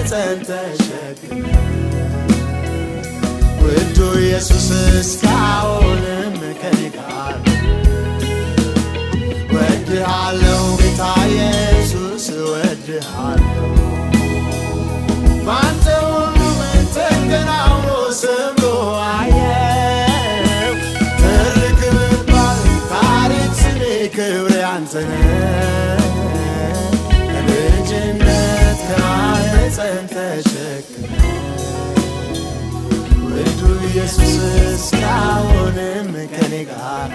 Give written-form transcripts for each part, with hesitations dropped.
ከማህፀን ተሸክመ ውዱ ኢየሱስ እስካሁንም ከኔ ጋር ወድሃለሁ ጌታ ኢየሱስ ወድሃለሁ ባንተ ሁሉም ተገናውሮ ሰምሮ አየው ትልቅ ብባል ታሪክ ስሜ ክብር ያንተ ነው ልጅነት ከማህፀን ተሸክመ ውዱ ኢየሱስ እስካሁንም ከኔ ጋር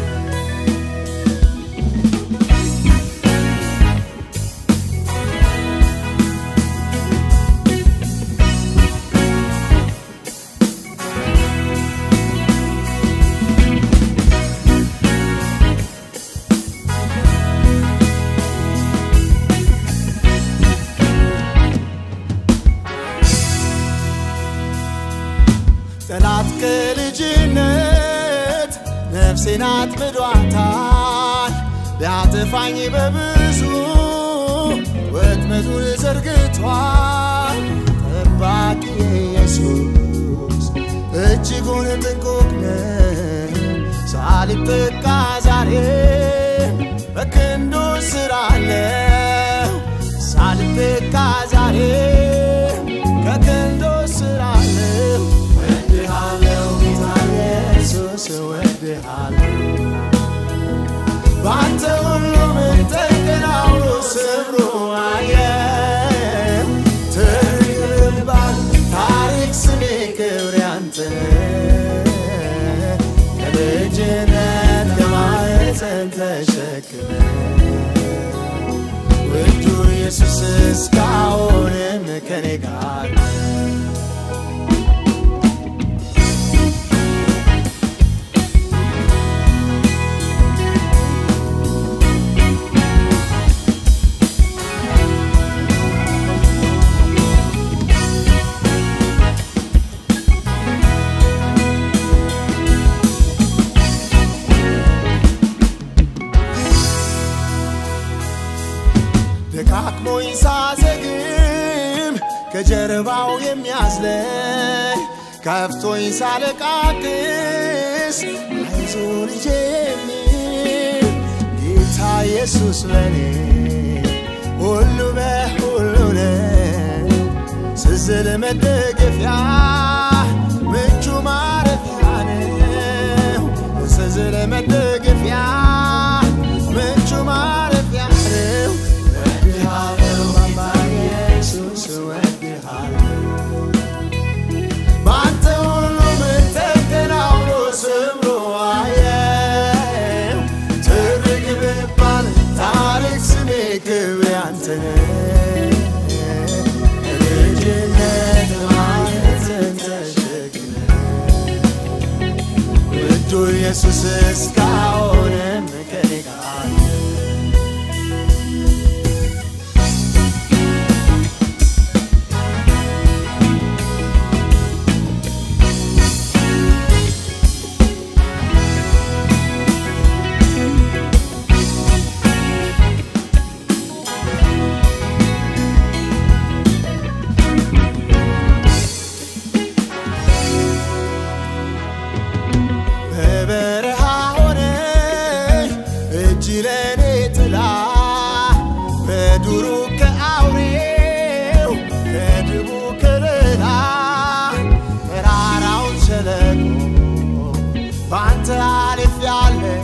ጠላት ከልጅነት ነፍሴን አጥምዷታል ሊያጠፋኝ በብዙ ወጥመዱን ዘርግቷል ጠባቂ ኢየሱስ እጅጉን ጥንቁቅ ነው ሳልጠቃ ዛሬ በክንዱ ስር አለው ሳልጠቃ ዛሬ ከክንዱ ስር አለው ባንተ ሁሉም ተገናውሮ ሰምሮ አየው ትልባል ታሪክ ስሜ ክብር ያንተ ከልጅነት ከማህፀን ተሸክመ ውዱ ኢየሱስ እስካሁንም ከኔ ጋር ደካክሞኝ ሳዘግም ከጀርባው የሚያዝለኝ ከፍቶኝ ሳለቃቅስ አይዞህ ልጄ የሚል ጌታ ኢየሱስ ለኔ ሁሉ በሁሉ ነው ስዝል መደገፊያ ምቹ ማረፊያ ነው ስዝል መደገፊያ ምቹ ማረፊያ ነው ባንተ ሁሉም ተገናውሮ ሰምሮ አየው ትልቅ ብባል ታሪክ ስሜ ክብር ያንተ ነው ልጅነት ከማህፀን ተሸክመ ውዱ ኢየሱስ እስካሁንም ከኔ ጋር በበረሃ ሆነ እጅ ለኔ ጥላ በዱሩ ከአውሬው ከድቡ ከለላ ተራራውን ሸለቆ ባንተ አልፌአለሁ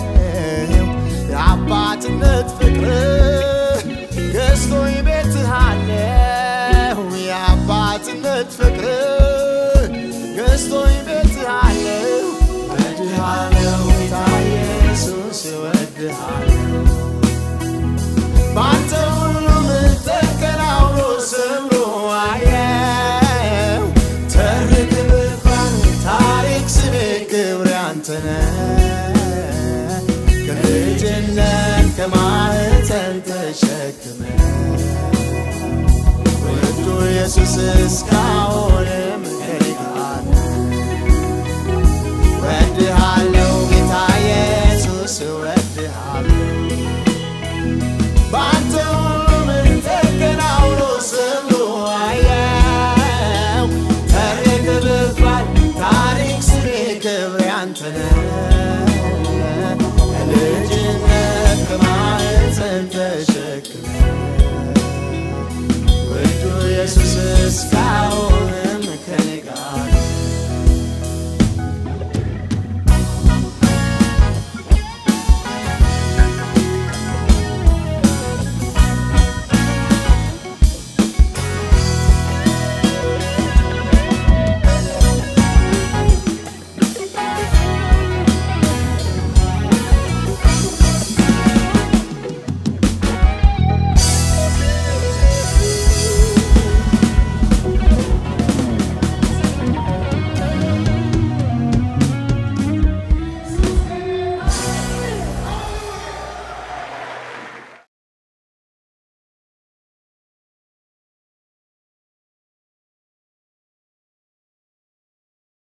የአባትነት ፍቅር ገዝቶኝ ቤትህ አለሁ የአባትነት ፍቅር ገዝቶኝ ቤትህ አለሁ ወድሃለሁ ጌታ ኢየሱስ ወድሃለሁ ባንተ ሁሉም ተገናውሮ ሰምሮ አየው ትልቅ ብባል ታሪክ ስሜ ክብር ያንተ ነው ከልጅነት ከማህፀን ተሸክመ ውዱ ኢየሱስ እስካሁንም ከኔ ጋር ወድሃለሁ ጌታ ኢየሱስ ወድሃለሁ ባንተ ሁሉም ተገናውሮ ሰምሮ አየው እስካሁን